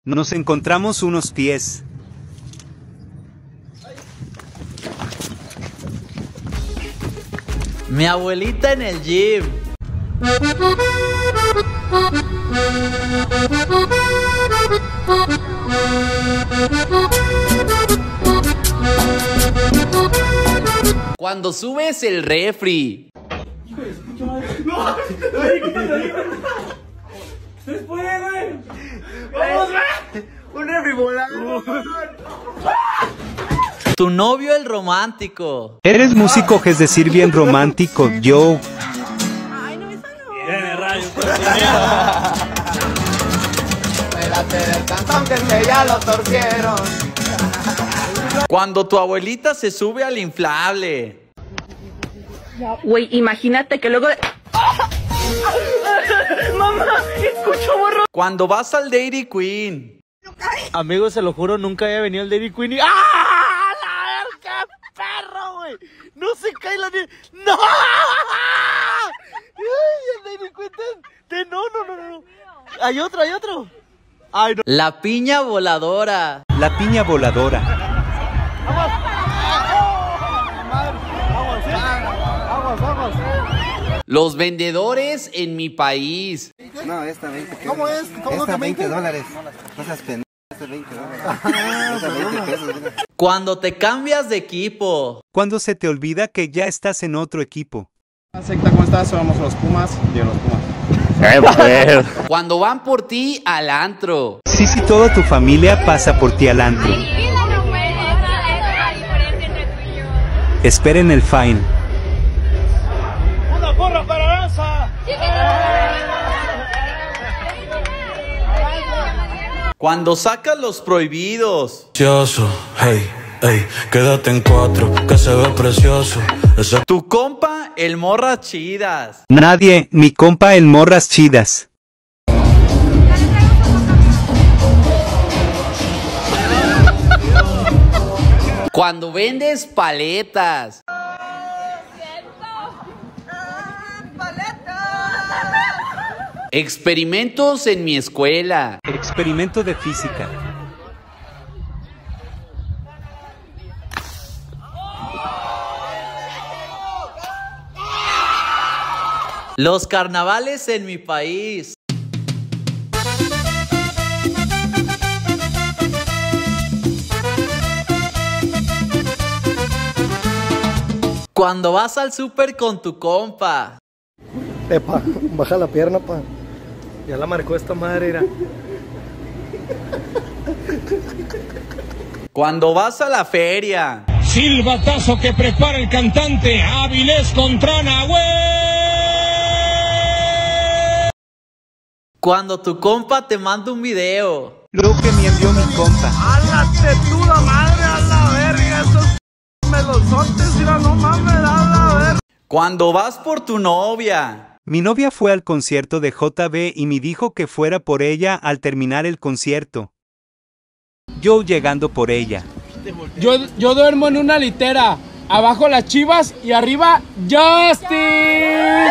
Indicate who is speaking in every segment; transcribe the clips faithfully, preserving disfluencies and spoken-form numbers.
Speaker 1: Nos encontramos unos pies.
Speaker 2: Mi abuelita en el gym. Cuando subes el refri.
Speaker 3: ¡No! ¡Se puede, güey! ¡Vamos, güey! ¡Un refri volando!
Speaker 2: Tu novio el romántico.
Speaker 1: Eres músico, es decir, bien romántico, yo.
Speaker 3: Ay, no me salió. Viene rayo.
Speaker 4: Espérate del cantón que se ya lo torcieron.
Speaker 2: Cuando tu abuelita se sube al inflable.
Speaker 5: Güey, imagínate que luego...
Speaker 3: ¡Mamá! ¡Escucho borro!
Speaker 2: Cuando vas al Dairy Queen.
Speaker 6: Amigo, se lo juro, nunca había venido el Dairy Queen y... ¡Ah! ¡La verga, perro, güey! ¡No se cae la nieve! ¡No! ¡Ay, el Dairy Queen! Te, te, no, no, no, no. Hay otro, hay otro. Ay, no.
Speaker 2: La piña voladora.
Speaker 1: La piña voladora.
Speaker 4: Vamos, vamos.
Speaker 2: Los vendedores en mi país.
Speaker 7: No, esta veinte.
Speaker 4: ¿Cómo es? ¿Cómo
Speaker 7: esta
Speaker 4: que
Speaker 7: veinte
Speaker 4: veinte?
Speaker 7: dólares. No seas pendejo. Esta veinte dólares. Esta veinte pesos. Mira.
Speaker 2: Cuando te cambias de equipo.
Speaker 1: Cuando se te olvida que ya estás en otro equipo.
Speaker 8: Secta, ¿cómo estás? Somos los Pumas. Yo los Pumas.
Speaker 2: Cuando van por ti al antro.
Speaker 1: Sí, sí, toda tu familia pasa por ti al antro. Esperen el fine.
Speaker 3: ¡Una porra para Lanza!
Speaker 2: Cuando sacas los prohibidos.
Speaker 9: Precioso, hey, hey, quédate en cuatro, que se ve precioso. Ese...
Speaker 2: Tu compa, el morras chidas.
Speaker 1: Nadie, mi compa el morras chidas.
Speaker 2: Cuando vendes paletas. Experimentos en mi escuela.
Speaker 1: Experimento de física.
Speaker 2: Los carnavales en mi país. Cuando vas al súper con tu compa.
Speaker 6: Epa, baja la pierna, pa. Ya la marcó esta madre, era.
Speaker 2: Cuando vas a la feria.
Speaker 3: Silbatazo que prepara el cantante Avilés Contrana, güey.
Speaker 2: Cuando tu compa te manda un video.
Speaker 1: Lo que me envió mi compa.
Speaker 3: ¡A la tetuda madre, a la verga! Esos melosotes, mira, no mames, a la verga.
Speaker 2: Cuando vas por tu novia.
Speaker 1: Mi novia fue al concierto de J B y me dijo que fuera por ella al terminar el concierto. Yo llegando por ella.
Speaker 6: Yo, yo duermo en una litera. Abajo las Chivas y arriba Justin.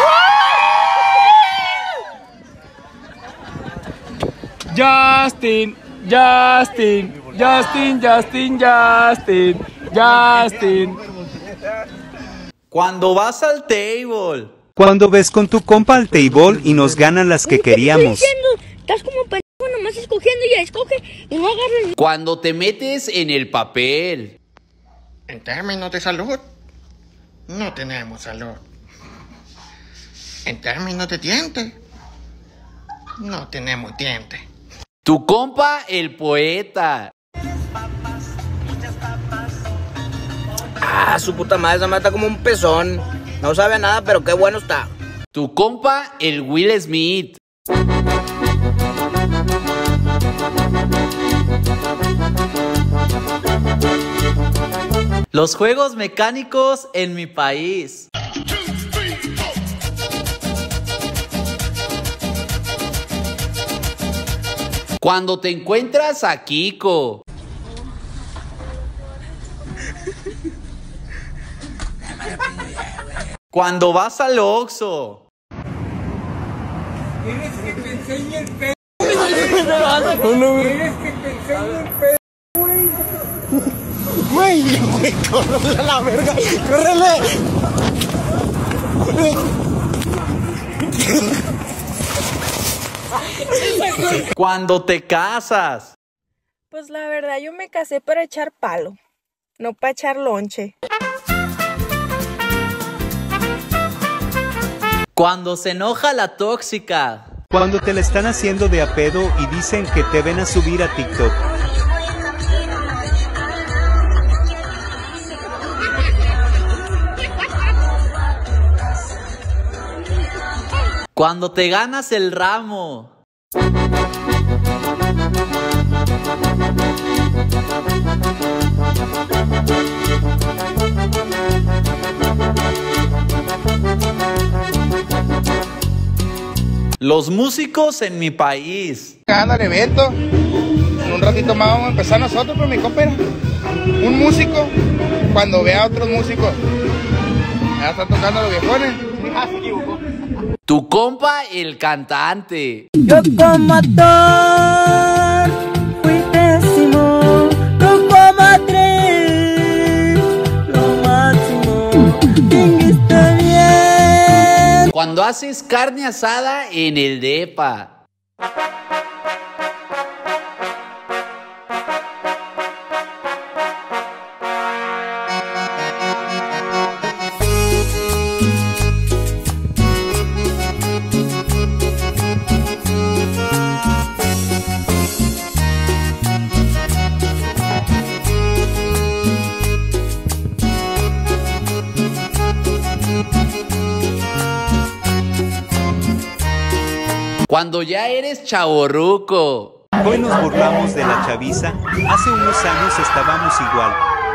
Speaker 6: Justin, Justin, Justin, Justin, Justin, Justin.
Speaker 2: Cuando vas al table.
Speaker 1: Cuando ves con tu compa al table y nos ganan las que queríamos.
Speaker 5: Estás como pendejo nomás escogiendo y ya escoge y no agarras.
Speaker 2: Cuando te metes en el papel.
Speaker 4: En términos de salud, no tenemos salud. En términos de dientes, no tenemos dientes.
Speaker 2: Tu compa el poeta.
Speaker 6: Ah, su puta madre, esa mata como un pezón. No sabe a nada, pero qué bueno está.
Speaker 2: Tu compa el Will Smith. Los juegos mecánicos en mi país. Cuando te encuentras a Kiko. Cuando vas al Oxxo.
Speaker 3: ¿Quieres que te enseñe el pe...
Speaker 6: me vas a...
Speaker 3: ¿Quieres que te enseñe el pedo, güey?
Speaker 6: Güey, güey, córrele a la verga. ¡Córrele!
Speaker 2: Cuando te casas.
Speaker 10: Pues la verdad yo me casé para echar palo, no para echar lonche.
Speaker 2: Cuando se enoja la tóxica.
Speaker 1: Cuando te la están haciendo de a pedo y dicen que te ven a subir a TikTok.
Speaker 2: Cuando te ganas el ramo. Los músicos en mi país.
Speaker 3: Anda el evento. En un ratito más vamos a empezar nosotros, pero mi compa era un músico. Cuando vea a otros músicos, ya están tocando los viejones. Ah, se equivocó.
Speaker 2: Tu compa, el cantante.
Speaker 11: Yo como actor fui pésimo, tú como actriz lo máximo, viniste bien.
Speaker 2: Cuando haces carne asada en el depa. Cuando ya eres chavorruco.
Speaker 1: Hoy nos burlamos de la chaviza, hace unos años estábamos igual.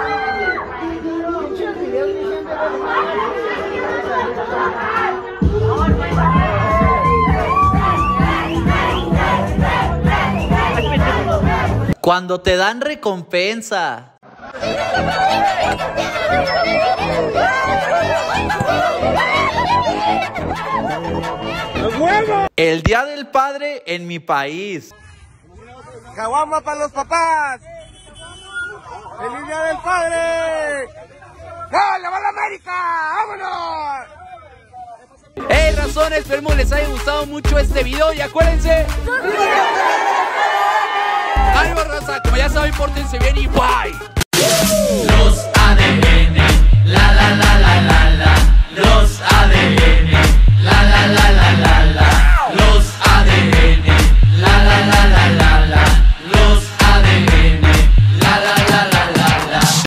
Speaker 2: Cuando te dan recompensa. El Día del Padre en mi país.
Speaker 3: ¡Caguama para los papás! ¡Feliz Día del Padre! ¡No, le va la América! ¡Vámonos!
Speaker 2: Hey, razones, esperemos les haya gustado mucho este video y acuérdense. ¡Ánimo, raza! Como ya saben, pórtense bien y bye. Los A D N, la la la.